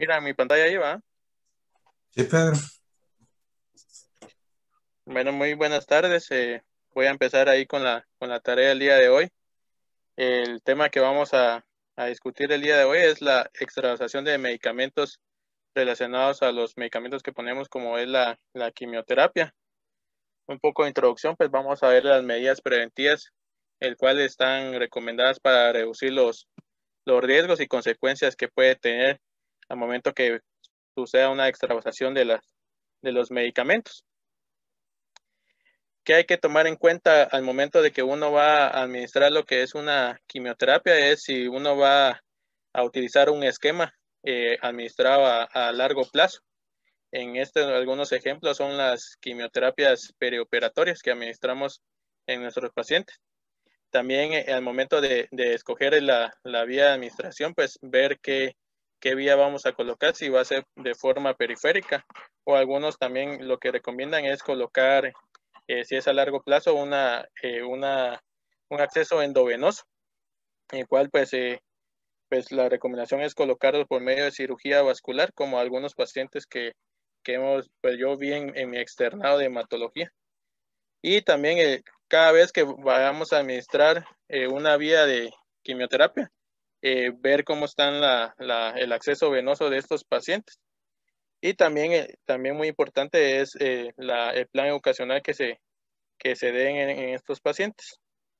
Mira, mi pantalla ahí va. Sí, Pedro. Bueno, muy buenas tardes. Voy a empezar ahí con la tarea del día de hoy. El tema que vamos a discutir el día de hoy es la extravasación de medicamentos relacionados a los medicamentos que ponemos como es la quimioterapia. Un poco de introducción, pues vamos a ver las medidas preventivas, el cual están recomendadas para reducir los riesgos y consecuencias que puede tener al momento que suceda una extravasación de los medicamentos. ¿Qué hay que tomar en cuenta al momento de que uno va a administrar lo que es una quimioterapia? Es si uno va a utilizar un esquema administrado a largo plazo. En este, algunos ejemplos son las quimioterapias perioperatorias que administramos en nuestros pacientes. También al momento de escoger la vía de administración, pues ver qué vía vamos a colocar, si va a ser de forma periférica o algunos también lo que recomiendan es colocar, si es a largo plazo, un acceso endovenoso, en el cual pues la recomendación es colocarlo por medio de cirugía vascular, como algunos pacientes que hemos, pues yo vi en mi externado de hematología. Y también cada vez que vayamos a administrar una vía de quimioterapia, ver cómo está el acceso venoso de estos pacientes. Y también muy importante es el plan educacional que se den en estos pacientes.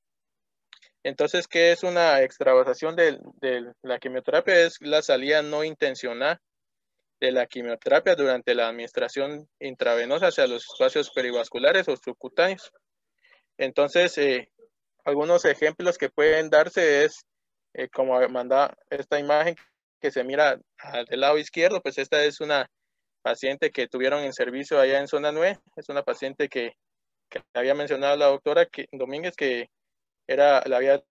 Entonces, ¿qué es una extravasación de la quimioterapia? Es la salida no intencional de la quimioterapia durante la administración intravenosa hacia los espacios perivasculares o subcutáneos. Entonces, algunos ejemplos que pueden darse es como manda esta imagen que se mira del lado izquierdo, pues esta es una paciente que tuvieron en servicio allá en zona 9. Es una paciente que había mencionado la doctora Domínguez que era,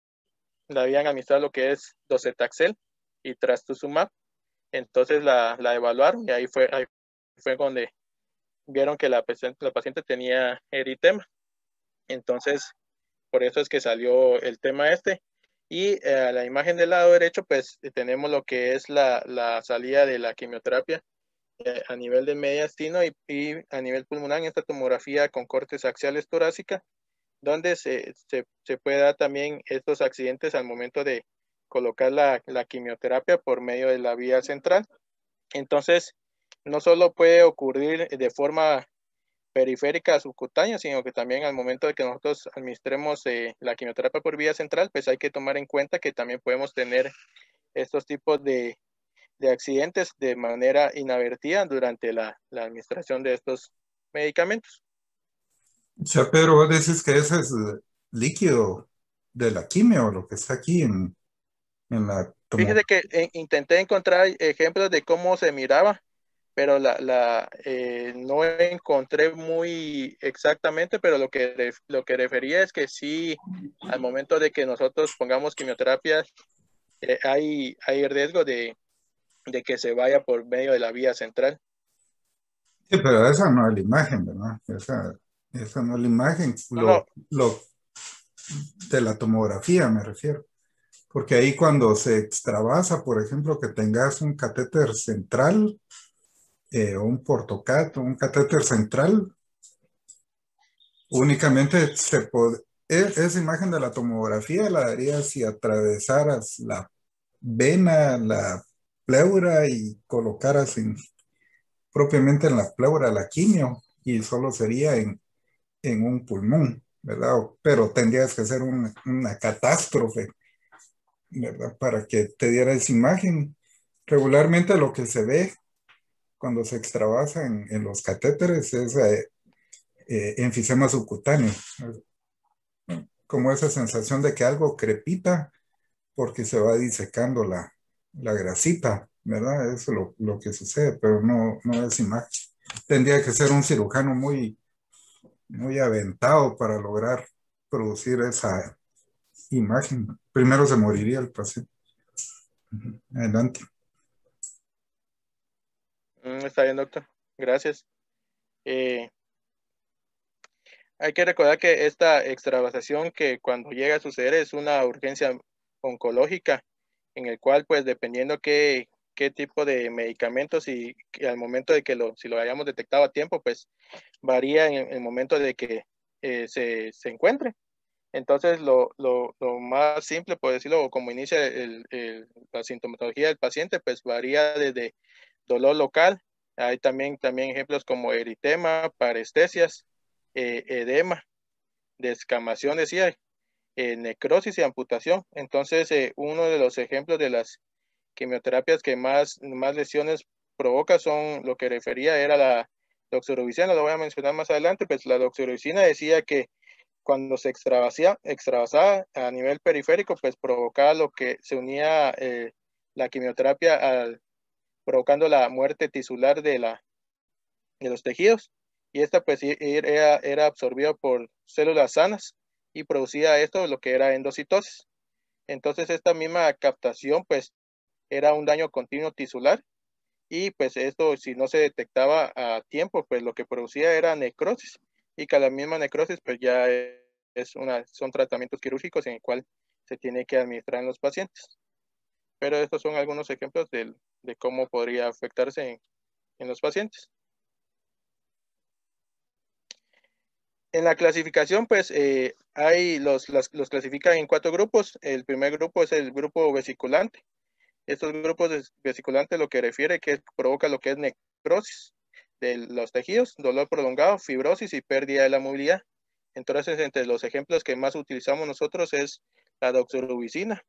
la habían administrado lo que es docetaxel y trastuzumab. Entonces la evaluaron y ahí fue donde vieron que la paciente tenía eritema. Entonces, por eso es que salió el tema este. Y a la imagen del lado derecho, pues tenemos lo que es la salida de la quimioterapia a nivel del mediastino y a nivel pulmonar en esta tomografía con cortes axiales torácica, donde se puede dar también estos accidentes al momento de colocar la quimioterapia por medio de la vía central. Entonces, no solo puede ocurrir de forma periférica subcutánea, sino que también al momento de que nosotros administremos la quimioterapia por vía central, pues hay que tomar en cuenta que también podemos tener estos tipos de accidentes de manera inadvertida durante la administración de estos medicamentos. O sea, Pedro, vos decís que ese es líquido de la quimio, lo que está aquí en la Fíjese que tomografía. intenté encontrar ejemplos de cómo se miraba, pero no encontré muy exactamente, pero lo que refería es que sí, al momento de que nosotros pongamos quimioterapia, hay riesgo de que se vaya por medio de la vía central. Sí, pero esa no es la imagen, ¿verdad? Esa no es la imagen, No, no, lo de la tomografía me refiero. Porque ahí cuando se extravasa, por ejemplo, que tengas un catéter central, o un portocat, o un catéter central, únicamente esa imagen de la tomografía la darías si atravesaras la vena, la pleura y colocaras propiamente en la pleura la quimio y solo sería en un pulmón, ¿verdad? Pero tendrías que hacer una catástrofe, ¿verdad? Para que te diera esa imagen. Regularmente lo que se ve cuando se extravasa en los catéteres es enfisema subcutáneo, como esa sensación de que algo crepita porque se va disecando la grasita, ¿verdad? Eso es lo que sucede, pero no es imagen. Tendría que ser un cirujano muy aventado para lograr producir esa imagen. Primero se moriría el paciente. Adelante. está bien, doctor. Gracias. Eh, Hay que recordar que esta extravasación que cuando llega a suceder es una urgencia oncológica, en el cual, pues, dependiendo qué tipo de medicamentos y al momento de que si lo hayamos detectado a tiempo, pues varía en el momento de que se encuentre. Entonces, lo más simple, por decirlo, o como inicia la sintomatología del paciente, pues varía desde dolor local. Hay también ejemplos como eritema, parestesias, edema, descamación, decía, necrosis y amputación. Entonces, uno de los ejemplos de las quimioterapias que más lesiones provoca son lo que refería era la doxorubicina, lo voy a mencionar más adelante, pues la doxorubicina decía que cuando se extravasaba a nivel periférico, pues provocaba lo que se unía la quimioterapia provocando la muerte tisular de los tejidos. Y esta pues era absorbida por células sanas y producía esto lo que era endocitosis. Entonces esta misma captación pues era un daño continuo tisular y pues esto si no se detectaba a tiempo pues lo que producía era necrosis y que la misma necrosis pues ya son tratamientos quirúrgicos en el cual se tiene que administrar en los pacientes. Pero estos son algunos ejemplos de cómo podría afectarse en los pacientes. En la clasificación, pues los clasifican en 4 grupos. El primer grupo es el grupo vesiculante. Estos grupos vesiculantes lo que refiere que provoca lo que es necrosis de los tejidos, dolor prolongado, fibrosis y pérdida de la movilidad. Entonces, entre los ejemplos que más utilizamos nosotros es la doxorubicina,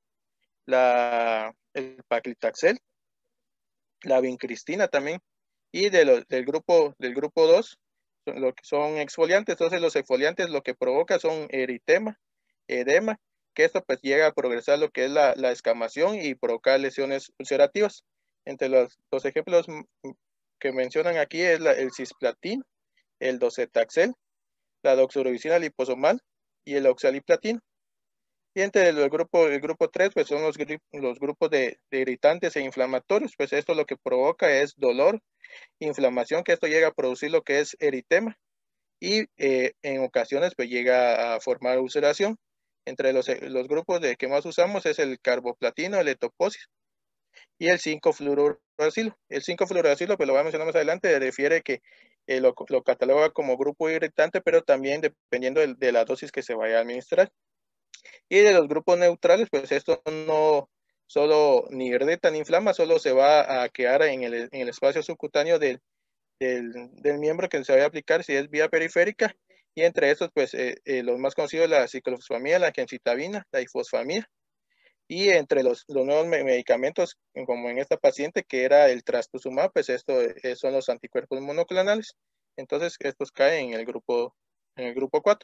el paclitaxel, la vincristina también, y del grupo 2, lo que son exfoliantes. Entonces, los exfoliantes lo que provoca son eritema, edema, que esto pues llega a progresar lo que es la escamación y provocar lesiones ulcerativas. Entre los ejemplos que mencionan aquí es el cisplatin, el docetaxel, la doxorubicina liposomal y el oxaliplatino. Y entre el grupo 3, pues son los grupos de irritantes e inflamatorios, pues esto lo que provoca es dolor, inflamación, que esto llega a producir lo que es eritema y en ocasiones pues llega a formar ulceración. Entre los grupos que más usamos es el carboplatino, el etoposide y el 5-fluorouracilo. El 5-fluorouracilo, pues lo voy a mencionar más adelante, refiere que lo cataloga como grupo irritante, pero también dependiendo de la dosis que se vaya a administrar. Y de los grupos neutrales, pues esto no solo ni irrita ni inflama, solo se va a quedar en el espacio subcutáneo del miembro que se va a aplicar si es vía periférica. Y entre estos, pues los más conocidos, la ciclofosfamida, la gemcitabina, la ifosfamida. Y entre los nuevos medicamentos, como en esta paciente que era el trastuzumab, pues esto son los anticuerpos monoclonales. Entonces, estos caen en el grupo 4.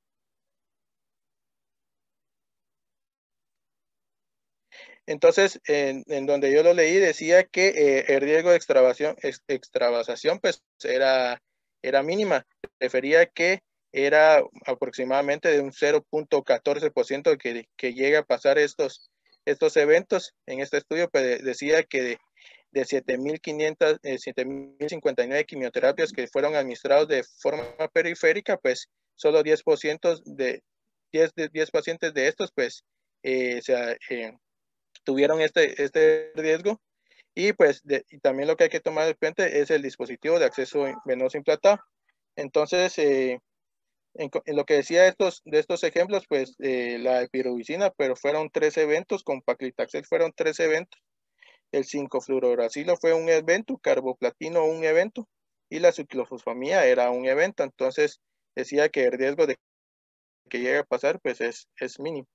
Entonces, en donde yo lo leí, decía que el riesgo de extravasación pues era mínima. Refería que era aproximadamente de un 0.14% que llega a pasar estos eventos. En este estudio pues, decía que de 7.059 quimioterapias que fueron administrados de forma periférica, pues solo 10% de 10 pacientes de estos pues tuvieron este riesgo. Y pues y también lo que hay que tomar en cuenta es el dispositivo de acceso venoso implantado. Entonces, en lo que decía de estos ejemplos, pues la epirubicina, pero fueron 3 eventos, con paclitaxel fueron 3 eventos, el 5-fluorouracilo fue un evento, carboplatino un evento, y la ciclofosfamida era un evento. Entonces, decía que el riesgo de que llegue a pasar, pues es mínimo.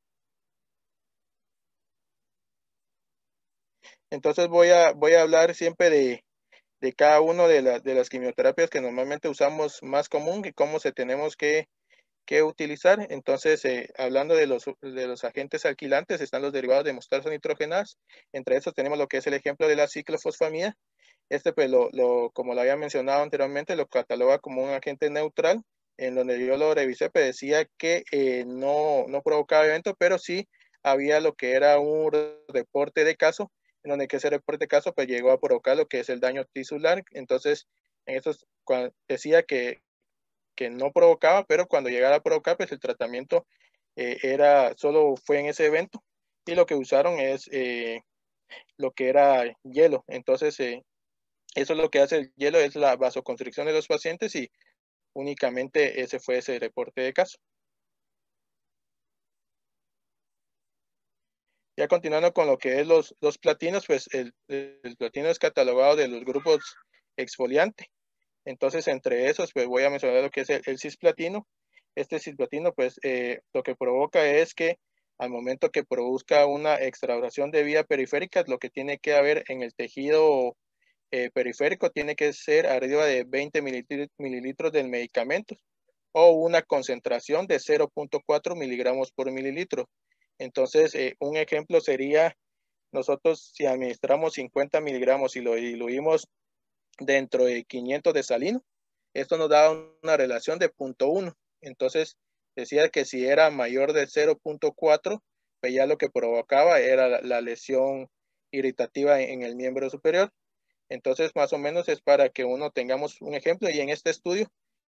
Entonces voy a hablar siempre de cada una de las quimioterapias que normalmente usamos más común y cómo se tenemos que utilizar. Entonces, hablando de los agentes alquilantes, están los derivados de mostaza nitrogenadas. Entre estos tenemos lo que es el ejemplo de la ciclofosfamida. Este, pues, como lo había mencionado anteriormente, lo cataloga como un agente neutral, en donde yo lo revisé, pues decía que no provocaba eventos, pero sí había lo que era un reporte de caso, en donde ese reporte de caso pues llegó a provocar lo que es el daño tisular. Entonces, en estos decía que no provocaba, pero cuando llegara a provocar, pues el tratamiento solo fue en ese evento. Y lo que usaron es lo que era hielo. Entonces, eso es lo que hace el hielo, es la vasoconstricción de los pacientes y únicamente ese fue ese reporte de caso. Ya continuando con lo que es los platinos, pues el platino es catalogado de los grupos exfoliante. Entonces, entre esos, pues voy a mencionar lo que es el cisplatino. Este cisplatino, pues lo que provoca es que al momento que produzca una extravasación de vía periférica, lo que tiene que haber en el tejido periférico tiene que ser arriba de 20 mililitros del medicamento o una concentración de 0.4 miligramos por mililitro. Entonces, un ejemplo sería, nosotros si administramos 50 miligramos y lo diluimos dentro de 500 de salino, esto nos da una relación de 0.1. Entonces, decía que si era mayor de 0.4, pues ya lo que provocaba era la lesión irritativa en el miembro superior. Entonces, más o menos es para que uno tengamos un ejemplo. Y en este estudio,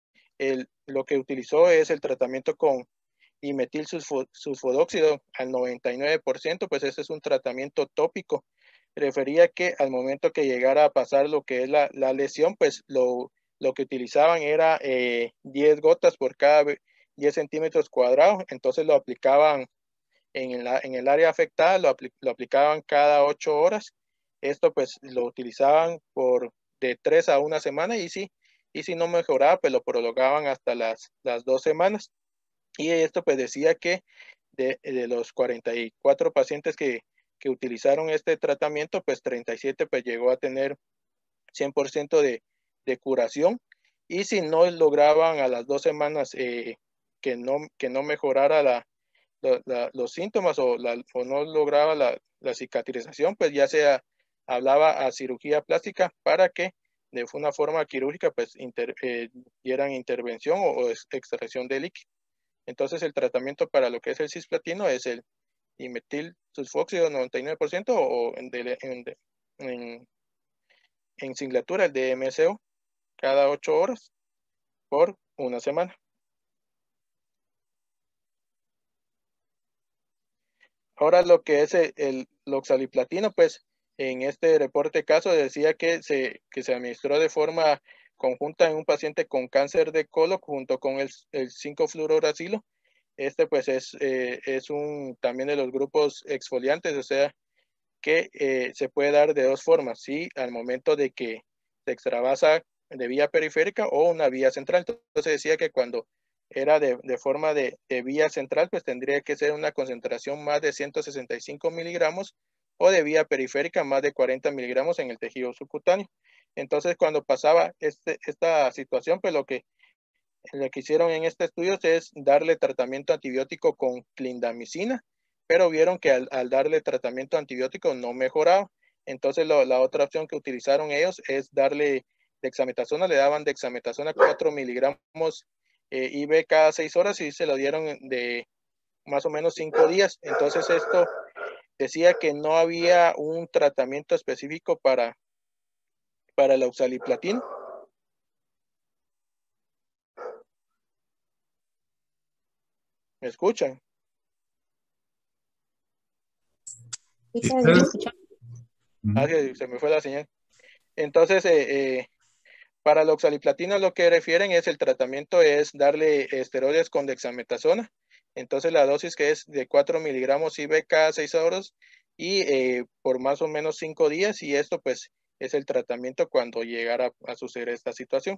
lo que utilizó es el tratamiento con dimetil sulfodóxido al 99%, pues ese es un tratamiento tópico. Refería que al momento que llegara a pasar lo que es la lesión, pues lo que utilizaban era 10 gotas por cada 10 centímetros cuadrados, entonces lo aplicaban en el área afectada, lo aplicaban cada 8 horas. Esto pues lo utilizaban por de 3 a 1 semana y si no mejoraba, pues lo prolongaban hasta las 2 semanas. Y esto pues decía que de los 44 pacientes que utilizaron este tratamiento, pues 37 pues llegó a tener 100% de curación. Y si no lograban a las 2 semanas que no mejorara los síntomas o no lograba la cicatrización, pues ya se hablaba a cirugía plástica para que de una forma quirúrgica pues dieran intervención o extracción de líquido. Entonces el tratamiento para lo que es el cisplatino es el dimetil sulfóxido 99% o en singlatura el DMSO cada 8 horas por una semana. Ahora lo que es el oxaliplatino, pues en este reporte caso decía que se administró de forma conjunta en un paciente con cáncer de colon junto con el 5-fluoruracilo. Este pues es también de los grupos exfoliantes, o sea que se puede dar de dos formas, ¿sí? Al momento de que se extravasa de vía periférica o una vía central. Entonces decía que cuando era de forma de vía central, pues tendría que ser una concentración más de 165 miligramos o de vía periférica más de 40 miligramos en el tejido subcutáneo. Entonces, cuando pasaba esta situación, pues lo que hicieron en este estudio es darle tratamiento antibiótico con clindamicina, pero vieron que al darle tratamiento antibiótico no mejoraba. Entonces, la otra opción que utilizaron ellos es darle dexametasona, le daban dexametasona 4 miligramos IV cada 6 horas y se lo dieron de más o menos 5 días. Entonces, esto decía que no había un tratamiento específico para el oxaliplatino. ¿Me escuchan? Ah, se me fue la señal. Entonces, para la oxaliplatina lo que refieren es el tratamiento es darle esteroides con dexametasona. Entonces la dosis que es de 4 miligramos IV cada 6 horas y por más o menos 5 días y esto pues es el tratamiento cuando llegara a suceder esta situación.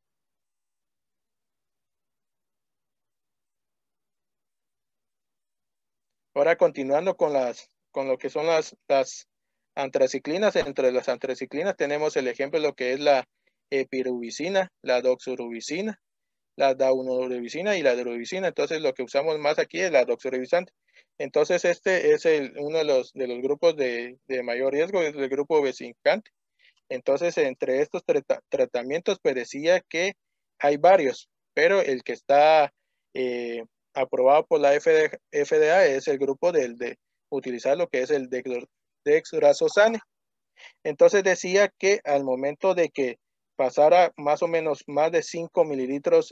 Ahora continuando con lo que son las antraciclinas, entre las antraciclinas tenemos el ejemplo de lo que es la epirubicina, la doxorubicina, la daunorubicina y la drubicina. Entonces lo que usamos más aquí es la doxorubicina. Entonces este es uno de los grupos de mayor riesgo, es el grupo vesicante. Entonces entre estos tratamientos pues decía que hay varios, pero el que está aprobado por la FDA es el grupo de utilizar lo que es el dexrazosane. Entonces decía que al momento de que pasara más o menos más de 5 mililitros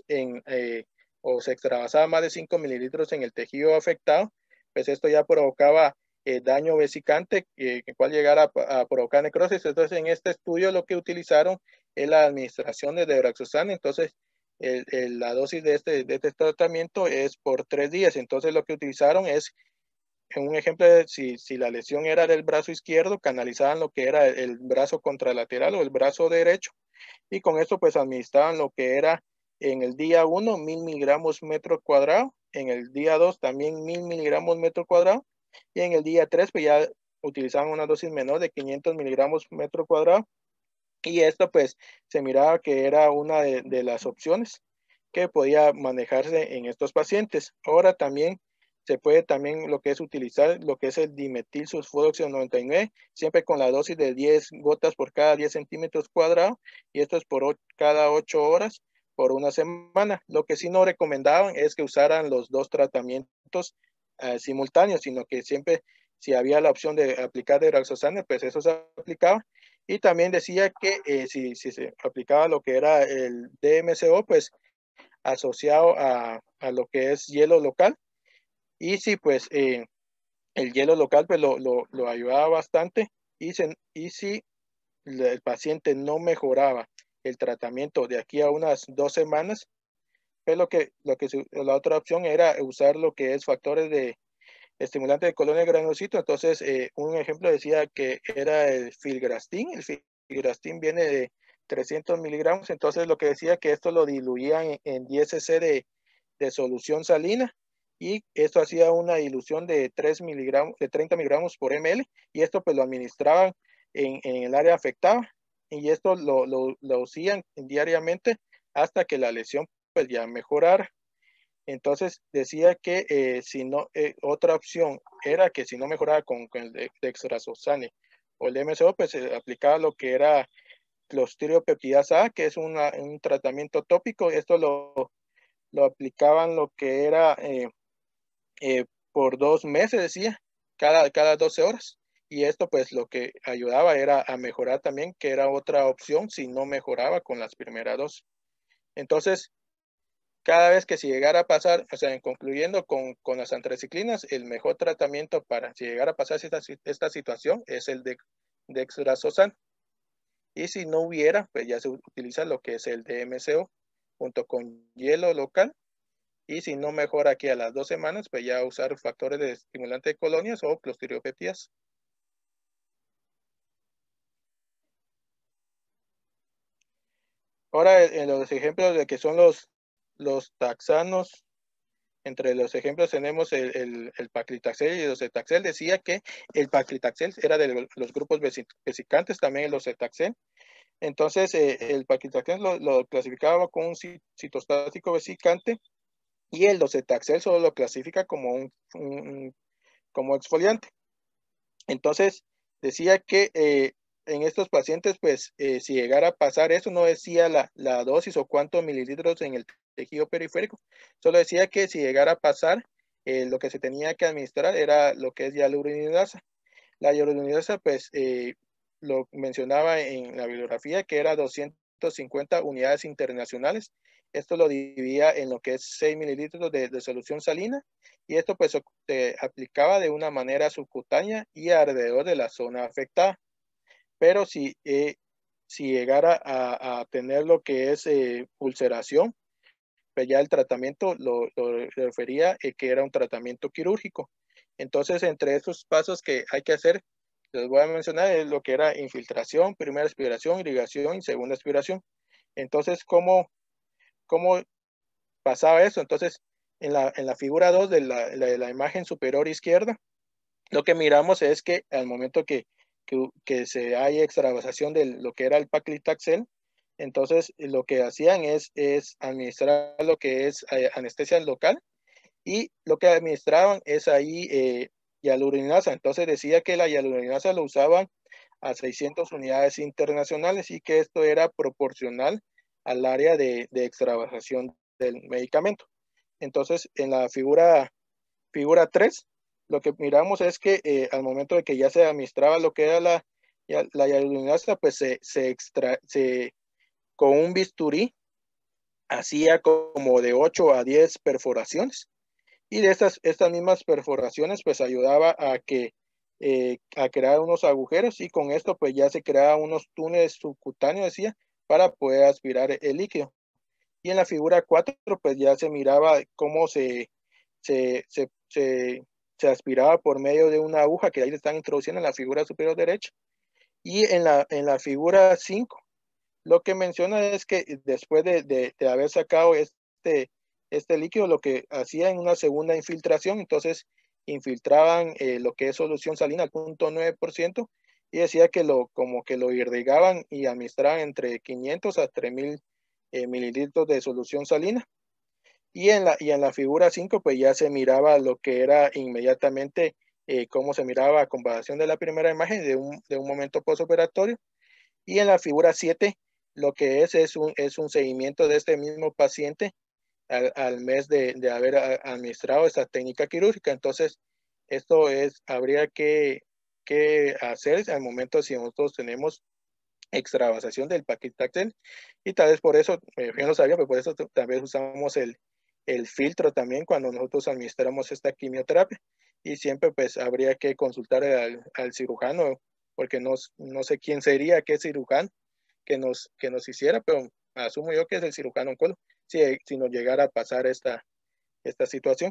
o se extravasaba más de 5 mililitros en el tejido afectado, pues esto ya provocaba daño vesicante, que cual llegara a provocar necrosis. Entonces, en este estudio lo que utilizaron es la administración de dexrazoxane. Entonces, la dosis de este tratamiento es por 3 días. Entonces, lo que utilizaron es, en un ejemplo, si la lesión era del brazo izquierdo, canalizaban lo que era el brazo contralateral o el brazo derecho, y con esto pues administraban lo que era en el día 1 1000 miligramos metro cuadrado, en el día 2 también 1000 miligramos metro cuadrado, y en el día 3 pues ya utilizaban una dosis menor de 500 miligramos metro cuadrado, y esto pues se miraba que era una de las opciones que podía manejarse en estos pacientes. Ahora también se puede también lo que es utilizar lo que es el dimetil sulfóxido 99, siempre con la dosis de 10 gotas por cada 10 centímetros cuadrados, y esto es por cada 8 horas por una semana. Lo que sí no recomendaban es que usaran los dos tratamientos simultáneos, sino que siempre si había la opción de aplicar dexrazoxane, pues eso se aplicaba. Y también decía que si se aplicaba lo que era el DMCO, pues asociado a lo que es hielo local. Y si pues el hielo local pues lo ayudaba bastante, y si el paciente no mejoraba el tratamiento de aquí a unas 2 semanas, pues la otra opción era usar lo que es factores de estimulante de colonia de granulocitos. Entonces, un ejemplo decía que era el filgrastim. El filgrastim viene de 300 miligramos. Entonces, lo que decía que esto lo diluían en 10 cc de solución salina, y esto hacía una dilución de 3 miligramos, de 30 miligramos por ml, y esto pues lo administraban en el área afectada, y esto lo hacían diariamente hasta que la lesión pues ya mejorara. Entonces decía que si no, otra opción era que si no mejoraba con el dexrazoxane o el DMSO, pues se aplicaba lo que era Clostridio peptidasa A, que es un tratamiento tópico. Esto lo aplicaban lo que era por 2 meses, decía, cada 12 horas. Y esto pues lo que ayudaba era a mejorar también, que era otra opción si no mejoraba con las primeras dos. Entonces, cada vez que si llegara a pasar, o sea, concluyendo con las antraciclinas, el mejor tratamiento para si llegara a pasar esta situación es el de dexrazoxane. Y si no hubiera, pues ya se utiliza lo que es el DMCO junto con hielo local. Y si no mejora aquí a las 2 semanas, pues ya usar factores de estimulante de colonias o clostiriopeptías. Ahora, en los ejemplos de que son los taxanos, entre los ejemplos tenemos el paclitaxel y el docetaxel. Decía que el paclitaxel era de los grupos vesicantes, también el docetaxel. Entonces, el paclitaxel lo clasificaba como un citostático vesicante, y el docetaxel solo lo clasifica como como exfoliante. Entonces, decía que en estos pacientes, pues, si llegara a pasar eso, no decía la dosis o cuántos mililitros en el tejido periférico, solo decía que si llegara a pasar, lo que se tenía que administrar era lo que es hialuronidasa. La hialuronidasa, pues, lo mencionaba en la bibliografía que era 250 unidades internacionales. Esto lo dividía en lo que es 6 mililitros de solución salina, y esto pues se aplicaba de una manera subcutánea y alrededor de la zona afectada. Pero si llegara a tener lo que es ulceración, pues ya el tratamiento lo refería que era un tratamiento quirúrgico. Entonces, entre esos pasos que hay que hacer, les voy a mencionar es lo que era infiltración, primera aspiración, irrigación y segunda aspiración. Entonces, ¿cómo pasaba eso? Entonces, en la figura 2 de la imagen superior izquierda, lo que miramos es que al momento que se hay extravasación de lo que era el paclitaxel, entonces lo que hacían es administrar lo que es anestesia local, y lo que administraban es ahí hialuronidasa. Entonces decía que la hialuronidasa lo usaban a 600 unidades internacionales, y que esto era proporcional al área de extravasación del medicamento. Entonces, en la figura 3, lo que miramos es que al momento de que ya se administraba lo que era la hialuronidasa, pues con un bisturí hacía como de 8 a 10 perforaciones. Y de estas mismas perforaciones, pues ayudaba a que a crear unos agujeros y con esto pues ya se creaban unos túneles subcutáneos, decía, para poder aspirar el líquido. Y en la figura 4 pues ya se miraba cómo se, se, se, se aspiraba por medio de una aguja que ahí le están introduciendo en la figura superior derecha. Y en la figura 5 lo que menciona es que después de haber sacado este líquido, lo que hacía en una segunda infiltración, entonces infiltraban lo que es solución salina al 0.9% y decía que como que lo irrigaban y administraban entre 500 a 3000 mililitros de solución salina. Y en la figura 5 pues ya se miraba lo que era inmediatamente, cómo se miraba a comparación de la primera imagen de un momento postoperatorio. Y en la figura 7 lo que es un seguimiento de este mismo paciente al mes de haber administrado esta técnica quirúrgica. Entonces, habría que hacer al momento si nosotros tenemos extravasación del paclitaxel y tal vez por eso, yo no sabía, pero por eso tal vez usamos el filtro también cuando nosotros administramos esta quimioterapia y siempre pues habría que consultar al cirujano porque no sé quién sería, qué cirujano que nos hiciera, pero asumo yo que es el cirujano oncólogo si nos llegara a pasar esta situación.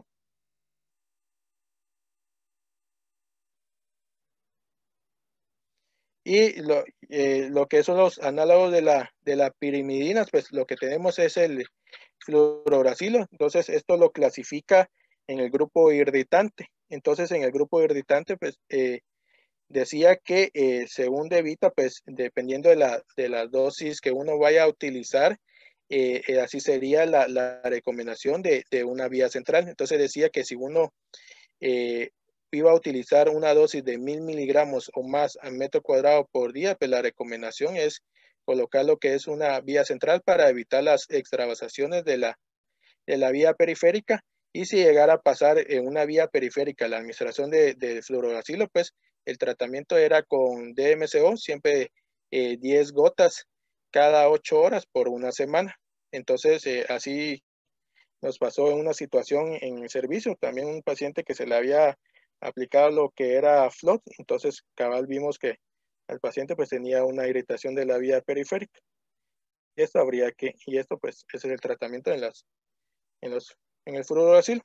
Y lo que son los análogos de la pirimidina, pues lo que tenemos es el fluoracilo. Entonces, esto lo clasifica en el grupo irritante. Entonces, en el grupo irritante, pues decía que según Devita, pues dependiendo de la dosis que uno vaya a utilizar, así sería la recomendación de una vía central. Entonces decía que si uno eh, iba a utilizar una dosis de 1000 miligramos o más a metro cuadrado por día, pues la recomendación es colocar lo que es una vía central para evitar las extravasaciones de la vía periférica. Y si llegara a pasar en una vía periférica la administración de fluoracilo, pues el tratamiento era con DMSO, siempre 10 gotas cada 8 horas por una semana. Entonces, así nos pasó en una situación en el servicio, también un paciente que se le había aplicado lo que era FLOT, entonces cabal vimos que el paciente pues tenía una irritación de la vía periférica. Y esto pues ese es el tratamiento en, los, en el fluoracil.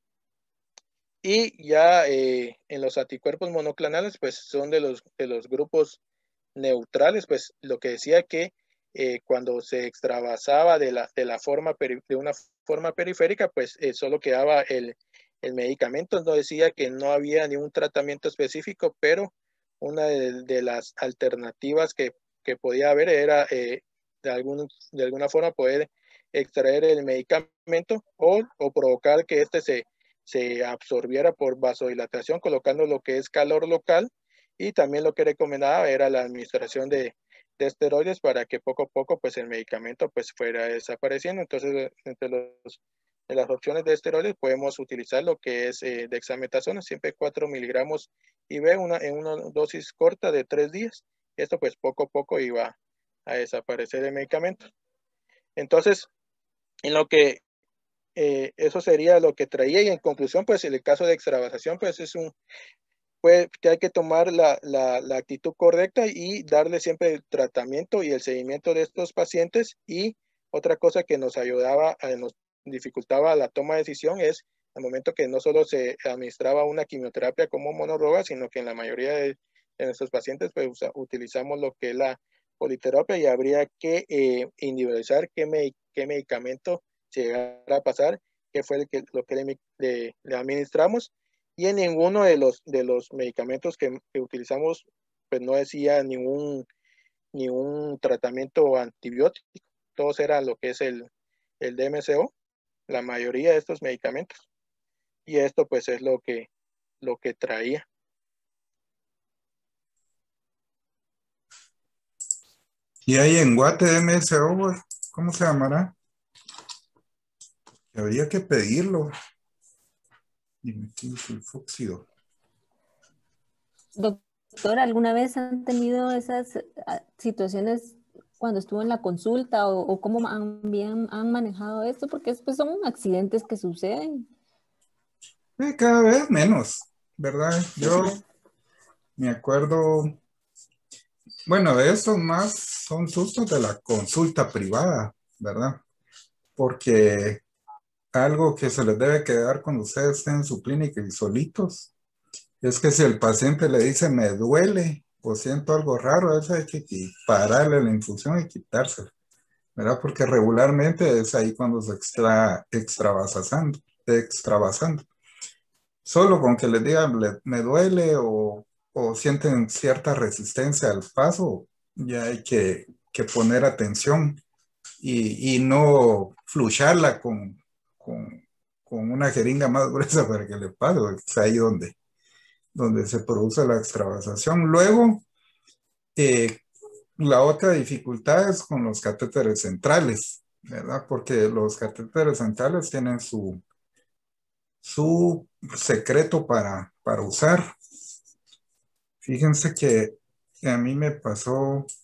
Y ya en los anticuerpos monoclonales pues son de los grupos neutrales, pues lo que decía que cuando se extravasaba de una forma periférica, pues solo quedaba el medicamento. No decía que no había ningún tratamiento específico, pero una de las alternativas que podía haber era de alguna forma poder extraer el medicamento o provocar que este se absorbiera por vasodilatación, colocando lo que es calor local y también lo que recomendaba era la administración de esteroides para que poco a poco pues el medicamento pues fuera desapareciendo. Entonces, de las opciones de esteroides podemos utilizar lo que es dexametasona, siempre 4 miligramos IV en una dosis corta de 3 días. Esto pues poco a poco iba a desaparecer el medicamento. Entonces, en lo que eso sería lo que traía y en conclusión pues el caso de extravasación pues es pues que hay que tomar la actitud correcta y darle siempre el tratamiento y el seguimiento de estos pacientes. Y otra cosa que nos ayudaba, nos dificultaba la toma de decisión es el momento que no solo se administraba una quimioterapia como monoroga, sino que en la mayoría de nuestros pacientes pues utilizamos lo que es la politerapia y habría que individualizar qué medicamento llegara a pasar, qué fue lo que le administramos y en ninguno de los medicamentos que utilizamos, pues no decía ningún tratamiento antibiótico. Todos eran lo que es el DMCO, la mayoría de estos medicamentos. Y esto pues es lo que traía. Y hay en Guate MSO, pues, ¿cómo se llamará? Habría que pedirlo. Dimetilsulfóxido. Doctor, ¿alguna vez han tenido esas situaciones cuando estuvo en la consulta o cómo han manejado esto? Porque pues, son accidentes que suceden. Cada vez menos, ¿verdad? Yo Me acuerdo, bueno, de estos más son sustos de la consulta privada, ¿verdad? Porque algo que se les debe quedar cuando ustedes estén en su clínica y solitos, es que si el paciente le dice me duele o siento algo raro, eso hay que pararle la infusión y quitársela, ¿verdad? Porque regularmente es ahí cuando se extravasando. Solo con que les digan me duele o sienten cierta resistencia al paso, ya hay que poner atención y no flusharla con, con una jeringa más gruesa para que le pase, es ahí donde se produce la extravasación. Luego, eh, la otra dificultad es con los catéteres centrales, ¿verdad? Porque los catéteres centrales tienen su secreto para usar. Fíjense que a mí me pasó